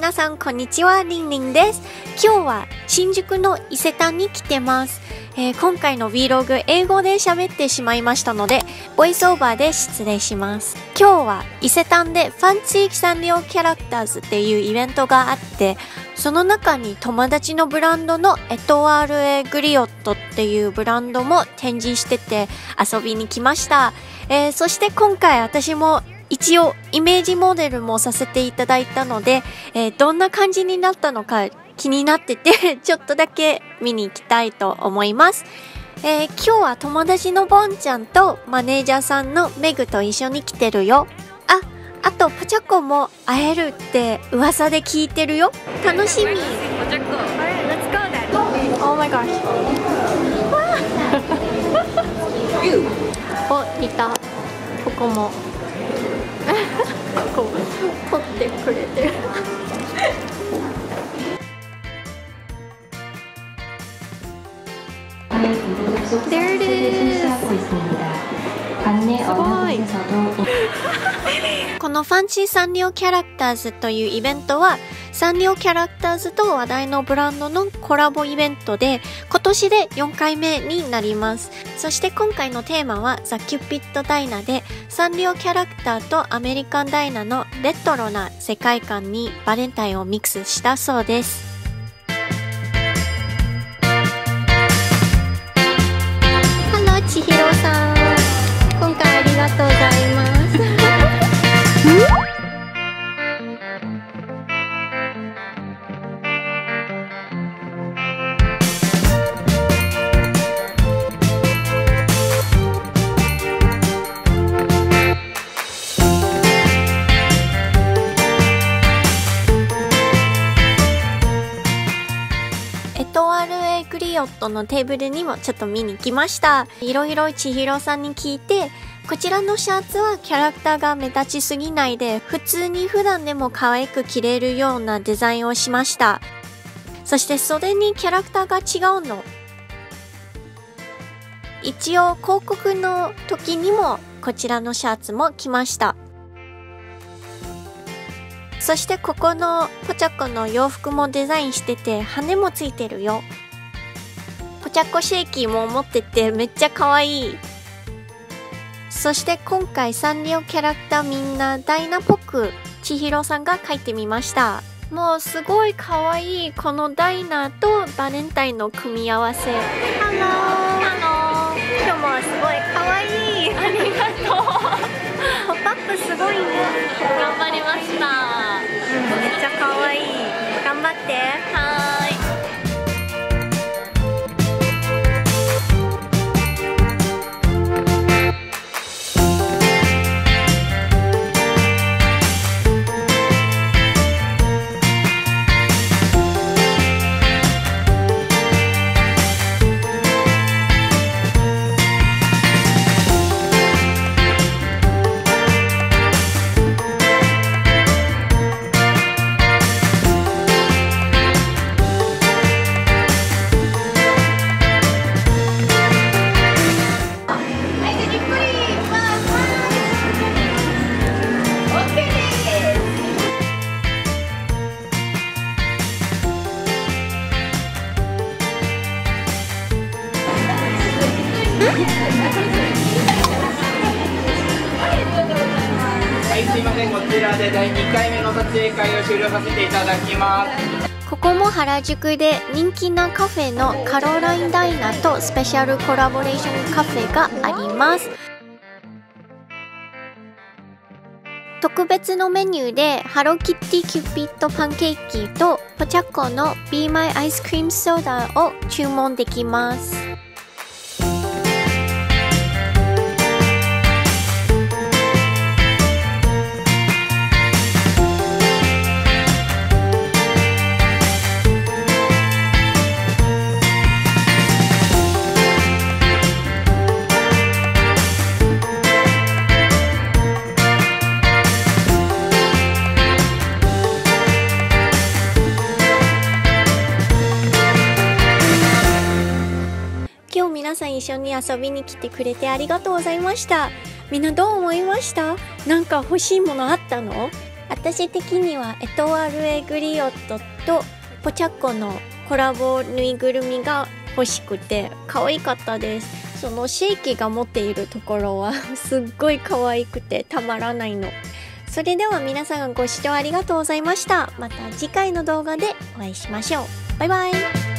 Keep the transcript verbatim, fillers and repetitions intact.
皆さんこんにちは、りんりんです。今日は新宿の伊勢丹に来てます。えー、今回の Vlog 英語で喋ってしまいましたので、ボイスオーバーで失礼します。今日は伊勢丹でファンシーサンリオキャラクターズっていうイベントがあって、その中に友達のブランドのエトワールエグリオットっていうブランドも展示してて遊びに来ました。えー、そして今回私も一応イメージモデルもさせていただいたので、えー、どんな感じになったのか気になっててちょっとだけ見に行きたいと思います。えー、今日は友達のボンちゃんとマネージャーさんのメグと一緒に来てるよ。あ、あとポチャコも会えるって噂で聞いてるよ。楽しみ。ポチャコ。Let's go then. Oh my gosh. お、いた。ここも。こう撮ってくれてる。There it is. すごい。このファンシーサンリオキャラクターズというイベントはサンリオキャラクターズと話題のブランドのコラボイベントで今年でよんかいめになります。そして今回のテーマはザ・キューピッド・ダイナでサンリオキャラクターとアメリカン・ダイナのレトロな世界観にバレンタインをミックスしたそうです。ハロー、千尋さん。今回ありがとうございます。エトワールエグリオットのテーブルにもちょっと見に来ました。いろいろ千尋さんに聞いて、こちらのシャツはキャラクターが目立ちすぎないで、普通に普段でも可愛く着れるようなデザインをしました。そして袖にキャラクターが違うの。一応広告の時にもこちらのシャツも着ました。そしてここのポチャコの洋服もデザインしてて羽もついてるよ。ポチャコシェイキーも持っててめっちゃ可愛い。そして今回サンリオキャラクターみんなダイナっぽく千尋さんが描いてみました。もうすごい可愛いこのダイナとバレンタインの組み合わせ。ハローハロー。今日もすごい可愛い。ありがとう。ポップアップすごいね。頑張りました。うん、めっちゃ可愛い。頑張って。はーい。 はい、すいません。こちらでだいにかいめの撮影会を終了させていただきます。 ここも原宿で人気なカフェのカロラインダイナとスペシャルコラボレーションカフェがあります。特別のメニューでハローキッティキューピッドパンケーキとポチャコの Be My Ice Cream Soda を注文できます。今日皆さん一緒に遊びに来てくれてありがとうございました。みんなどう思いました？なんか欲しいものあったの？ 私的にはエトワール・エグリオットとポチャッコのコラボぬいぐるみが欲しくて可愛かったです。そのシェイキが持っているところはすっごい可愛くてたまらないの。それでは皆さんご視聴ありがとうございました。また次回の動画でお会いしましょう。バイバイ。